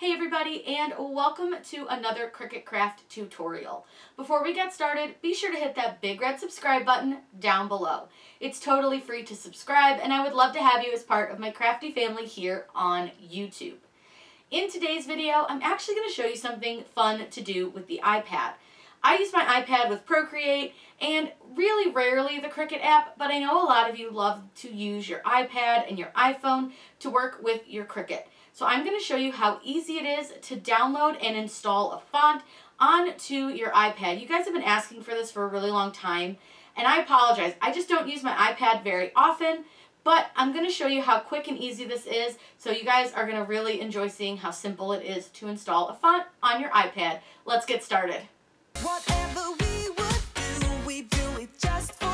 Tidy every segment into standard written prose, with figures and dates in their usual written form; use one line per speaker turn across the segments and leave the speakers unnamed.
Hey everybody, and welcome to another Cricut Craft tutorial. Before we get started, be sure to hit that big red subscribe button down below. It's totally free to subscribe, and I would love to have you as part of my crafty family here on YouTube. In today's video, I'm actually going to show you something fun to do with the iPad. I use my iPad with Procreate and really rarely the Cricut app, but I know a lot of you love to use your iPad and your iPhone to work with your Cricut. So I'm going to show you how easy it is to download and install a font onto your iPad. You guys have been asking for this for a really long time, and I apologize. I just don't use my iPad very often, but I'm going to show you how quick and easy this is, so you guys are going to really enjoy seeing how simple it is to install a font on your iPad. Let's get started.
Whatever we would do, we do it just for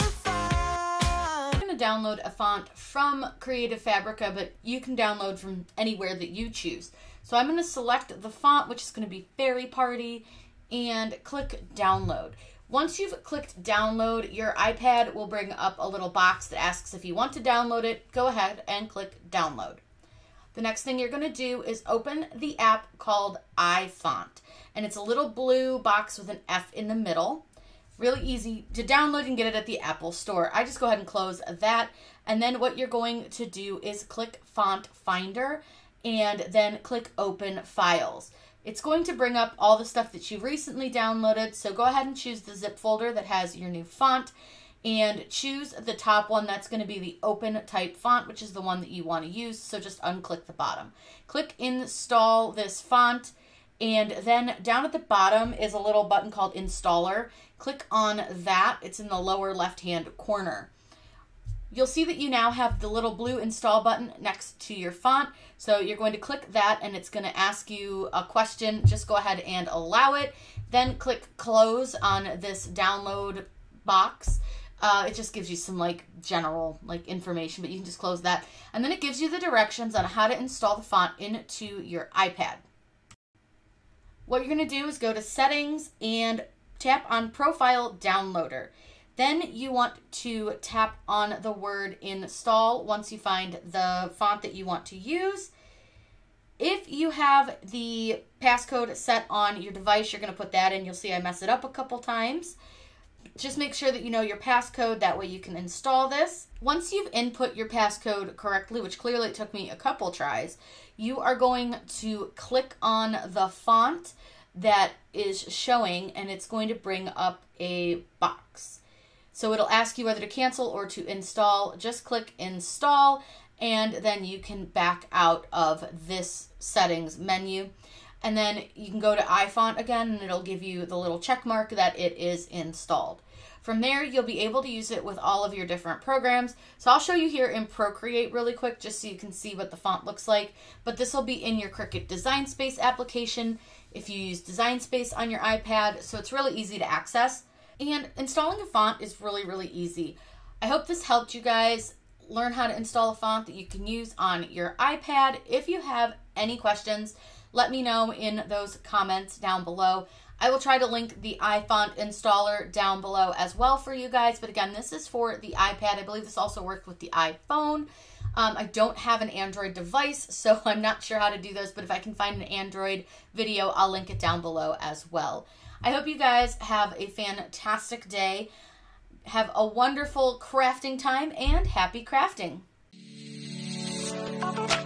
fun.
I'm going to download a font from Creative Fabrica, but you can download from anywhere that you choose. So I'm going to select the font, which is going to be Fairy Party, and click download. Once you've clicked download, your iPad will bring up a little box that asks if you want to download it. Go ahead and click download. The next thing you're going to do is open the app called iFont. And it's a little blue box with an F in the middle. Really easy to download and get it at the Apple Store. I just go ahead and close that. And then what you're going to do is click Font Finder and then click Open Files. It's going to bring up all the stuff that you've recently downloaded. So go ahead and choose the zip folder that has your new font and choose the top one. That's going to be the open type font, which is the one that you want to use. So just unclick the bottom. Click Install this font. And then down at the bottom is a little button called Installer. Click on that. It's in the lower left-hand corner. You'll see that you now have the little blue install button next to your font. So you're going to click that and it's going to ask you a question. Just go ahead and allow it. Then click close on this download box. It just gives you some general information, but you can just close that. And then it gives you the directions on how to install the font into your iPad. What you're going to do is go to Settings and tap on Profile Downloader. Then you want to tap on the word Install once you find the font that you want to use. If you have the passcode set on your device, you're going to put that in. You'll see I mess it up a couple times. Just make sure that you know your passcode. That way you can install this. Once you've input your passcode correctly, which clearly it took me a couple tries, you are going to click on the font that is showing and it's going to bring up a box. So it'll ask you whether to cancel or to install. Just click install and then you can back out of this settings menu. And then you can go to iFont again and it'll give you the little check mark that it is installed. From there, you'll be able to use it with all of your different programs. So I'll show you here in Procreate really quick just so you can see what the font looks like. But this will be in your Cricut Design Space application if you use Design Space on your iPad. So it's really easy to access. And installing a font is really, really easy. I hope this helped you guys learn how to install a font that you can use on your iPad. If you have any questions, let me know in those comments down below. I will try to link the iFont installer down below as well for you guys. But again, this is for the iPad. I believe this also works with the iPhone. I don't have an Android device, so I'm not sure how to do those. But if I can find an Android video, I'll link it down below as well. I hope you guys have a fantastic day. Have a wonderful crafting time and happy crafting.